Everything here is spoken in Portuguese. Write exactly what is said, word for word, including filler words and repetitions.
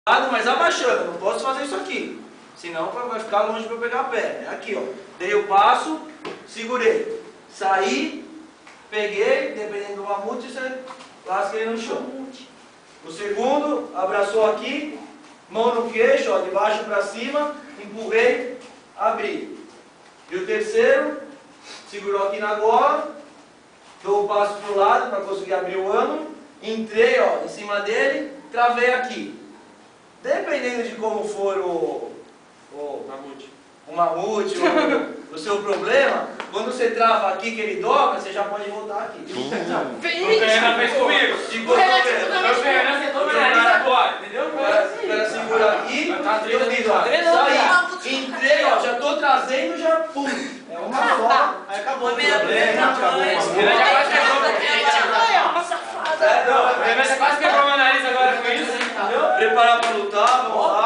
Mas abaixando, eu não posso fazer isso aqui. Senão vai ficar longe para eu pegar a perna. Aqui, ó. Dei o passo, segurei. Saí, peguei, dependendo do mamute, você lasca ele no chão. O segundo, abraçou aqui, mão no queixo, ó, de baixo para cima, empurrei, abri. E o terceiro, segurou aqui na gola, dou o passo para o lado para conseguir abrir o ângulo, entrei, ó, em cima dele, travei aqui. Dependendo de como for o, o mamute, o, mamute o, o seu problema, quando você trava aqui que ele dobra, você já pode voltar aqui. O Fernando fez comigo. Ficou dobrando. O Fernando sentou meu nariz agora, entendeu? O cara segura aqui, saí, entrei, ó, já tô trazendo, já pum. É uma só, aí acabou o problema. Ele já quase quebrou meu nariz agora com isso, hein? Preparar pra lutar, vamos lá.